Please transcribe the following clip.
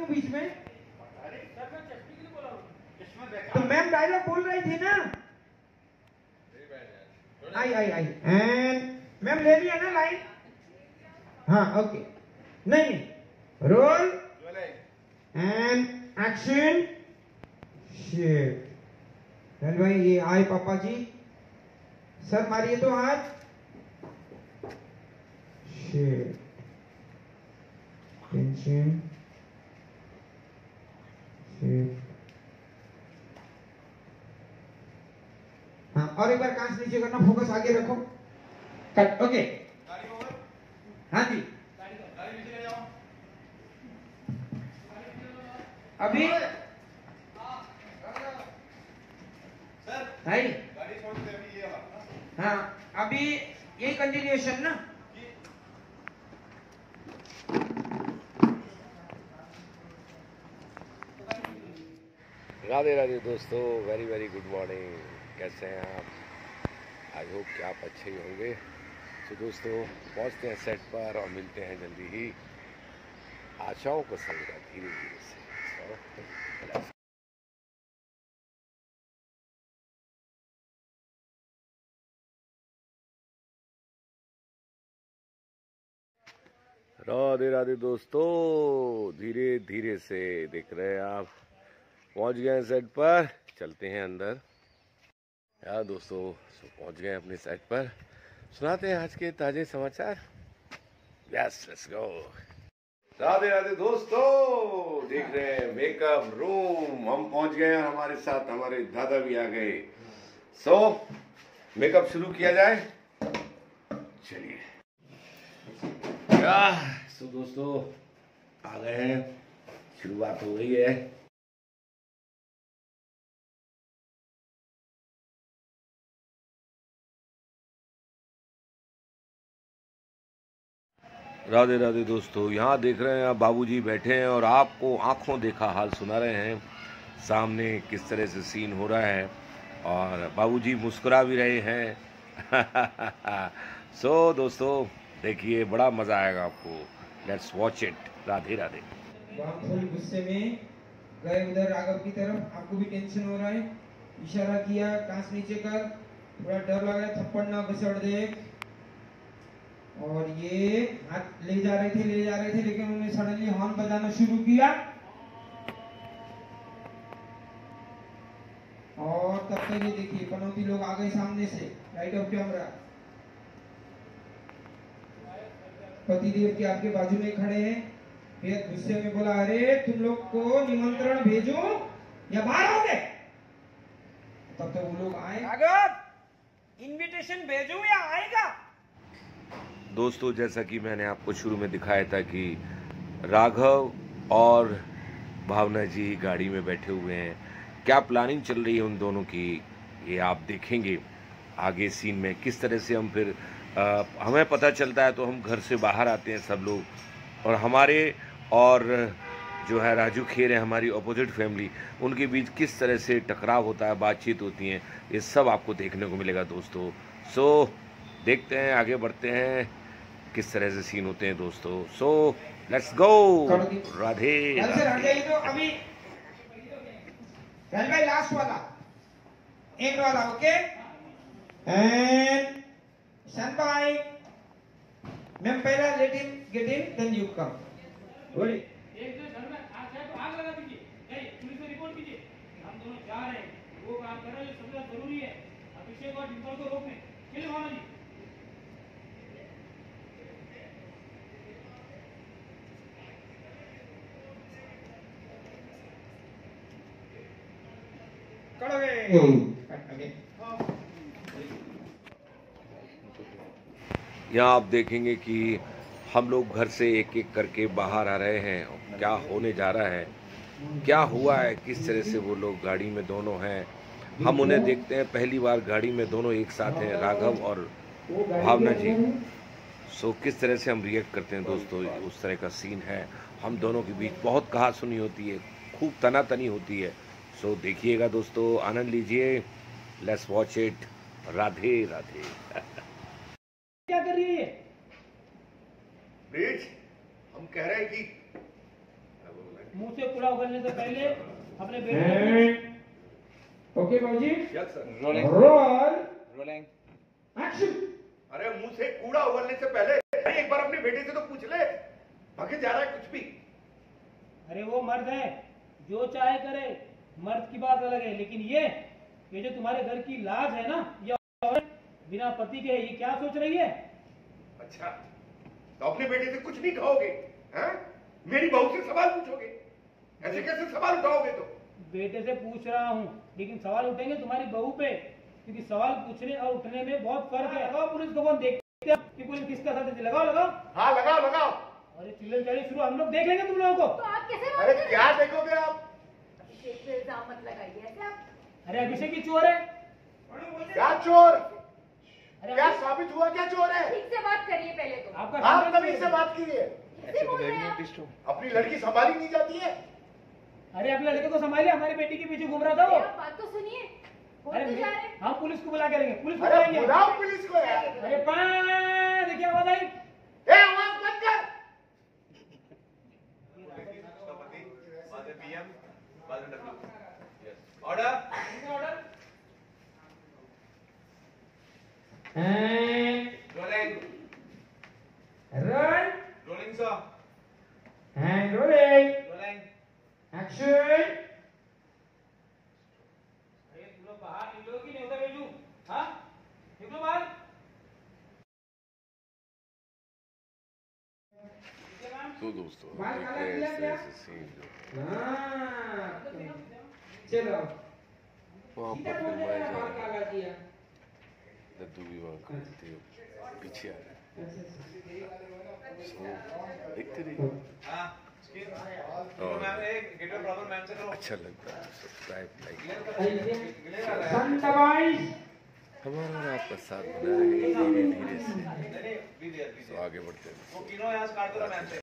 क्यों बीच में? तो मैम डायलॉग बोल रही थी ना। आई एंड मैम ले लिया ना लाइन? हाँ ओके। नहीं रोल एंड एक्शन। शिट चल भाई, ये आए पापा जी। सर मारिए तो हाथ। Shit tension. शिट हाँ, और एक बार कांच नीचे करना, फोकस आगे रखो। Cut okay. हाँ जी अभी भाई हाँ अभी यही कंटिन्यूएशन ना। राधे राधे दोस्तों, वेरी वेरी गुड मॉर्निंग। कैसे हैं आप? आई होप कि आप अच्छे ही होंगे। तो दोस्तों पहुंचते हैं सेट पर और मिलते हैं जल्दी ही, आशाओं को संग धीरे धीरे से। राधे राधे दोस्तों, धीरे धीरे से देख रहे हैं आप, पहुंच गए हैं सेट पर। चलते हैं अंदर यार दोस्तों। पहुंच गए अपने सेट पर, सुनाते हैं आज के ताजे समाचार। Yes let's go. Radhe Radhe दोस्तों, देख रहे हैं मेकअप रूम। हम पहुंच गए हैं, हमारे साथ हमारे दादा भी आ गए। सो मेकअप शुरू किया जाए, चलिए। सो दोस्तों आ गए हैं, शुरुआत हो गई है। राधे राधे दोस्तों, यहाँ देख रहे हैं आप बाबूजी बैठे हैं और आपको आंखों देखा हाल सुना रहे हैं सामने किस तरह से सीन हो रहा है, और बाबूजी मुस्कुरा भी रहे हैं। सो दोस्तों देखिए, बड़ा मजा आएगा आपको। Let's watch it. Radhe Radhe. आप थोड़ी गुस्से में गए उधर राघव की तरफ, आपको भी टेंशन हो रहा है। इशारा किया कांच नीचे कर, थोड़ा डर लग रहा है थप्पड़ ना घसड़ दे। और ये हाथ ले जा रहे थे लेकिन उन्होंने सडनली हॉर्न बजाना शुरू किया। और तब तक ये देखिए पनौती लोग आ गए सामने से, राइट ऑफ कैमरा। पतिदेव के आपके बाजू में खड़े हैं। बेहद गुस्से में बोला, अरे तुम लोग को निमंत्रण भेजूं या बाहर आओगे? तब तक वो लोग आए। राघव इनविटेशन भेजूं या आएगा? दोस्तों जैसा कि मैंने आपको शुरू में दिखाया था कि राघव और भावना जी गाड़ी में बैठे हुए हैं। क्या प्लानिंग चल रही है उन दोनों की, ये आप देखेंगे आगे सीन में। किस तरह से हम फिर हमें पता चलता है तो हम घर से बाहर आते हैं सब लोग, और हमारे और जो है राजू खेर है, हमारी अपोजिट फैमिली, उनके बीच किस तरह से टकराव होता है, बातचीत होती है, ये सब आपको देखने को मिलेगा दोस्तों। सो देखते हैं, आगे बढ़ते हैं, किस तरह से सीन होते हैं दोस्तों। So let's go. Radhe Radhe. तो अभी भाई लास्ट वाला, एंड वाला, okay? And stand by. Ma'am पहला let him get in, then you come. बोलिए। एक जो घर में आग है तो आग लगा दीजिए, नहीं पुलिस में रिपोर्ट कीजिए। हम दोनों जा रहे हैं, वो काम कर रहे हैं जो सबसे जरूरी है, अभिषेक और डिंपल को रोकने। चलिए भावना जी। यहाँ आप देखेंगे कि हम लोग घर से एक एक करके बाहर आ रहे हैं। क्या होने जा रहा है, क्या हुआ है, किस तरह से वो लोग गाड़ी में दोनों हैं, हम उन्हें देखते हैं पहली बार गाड़ी में दोनों एक साथ हैं, राघव और भावना जी। सो किस तरह से हम रिएक्ट करते हैं दोस्तों, उस तरह का सीन है। हम दोनों के बीच बहुत कहा सुनी होती है, खूब तनातनी होती है। सो देखिएगा दोस्तों, आनंद लीजिए। Let's watch it. Radhe Radhe. क्या कर रही है? ब्रिज, हम कह रहे हैं कि मुंह से कूड़ा उगलने से पहले अपने बेटे ओके बाबूजी, yes sir. Roll rolling. Action. अरे मुंह से कूड़ा उगलने से पहले एक बार अपने बेटे से तो पूछ ले, भागे जा रहा है कुछ भी। अरे वो मर्द है, जो चाहे करे, मर्द की बात अलग है, लेकिन ये जो तुम्हारे घर की लाज है ना, ये औरत बिना पति के ये क्या सोच रही है? अच्छा, तो अपने बेटे से कुछ नहीं कहोगे? हैं? मेरी बहू से सवाल पूछोगे? ऐसे कैसे सवाल उठाओगे? तो बेटे से पूछ रहा हूँ, लेकिन सवाल उठेंगे तुम्हारी बहू पे, क्योंकि सवाल पूछने और उठने में बहुत फर्क है। लगाओ पुलिस को, फोन देखते हैं कि पुलिस किसका साथ है। लगाओ लगाओ। हाँ लगाओ लगाओ। अरे चिल्लर जारी शुरू, हम लोग देख लेंगे तुम लोगों को। तो आप कैसे अरे क्या देखोगे आप? अभिषेक पे इल्जाम मत लगाइए ऐसे आप। अरे अभिषेक की चोर है। क्या चोर? अरे क्या साबित हुआ? क्या चोर है? ठीक से बात करिए पहले तो। आपका आप खानदान कभी चोर इससे है। बात कीजिए। कैसे बोल रहे हैं आप? अपनी लड़की संभाली नहीं जाती है? अरे अपने लड़के को संभालिए, हमारी बेटी के पीछे घूम रहा था वो। आप बात तो सुनिए। बोल अरे तो जा रहे हैं। हम पुलिस को बुला के रहेंगे, पुलिस को अरे बुलाएंगे। बुलाओ पुलिस को यार। अरे देखिए आवाज आई। ए आवाज बंद कर। Order. And rolling. Run rolling sir. And rolling rolling. Action. अरे तुम लोग बाहर निकलो कि नहीं होता बेजू? हाँ निकलो बाहर। तो दोस्तों बाल देखते काला हैं किया इस क्या? तरह से सीन जो हाँ चलो वहाँ सीधा पर बोल फिल्माया देना, जा बाल रहा है। काला किया। दद्दू भी वहाँ करते हैं, पीछे आ रहा है। So, देखते रहिए। और अच्छा लगता है सब्सक्राइब लाइक संतबाइस हमारा और आपका साथ बना रहे धीरे धीरे से। तो आगे बढ़ते हैं।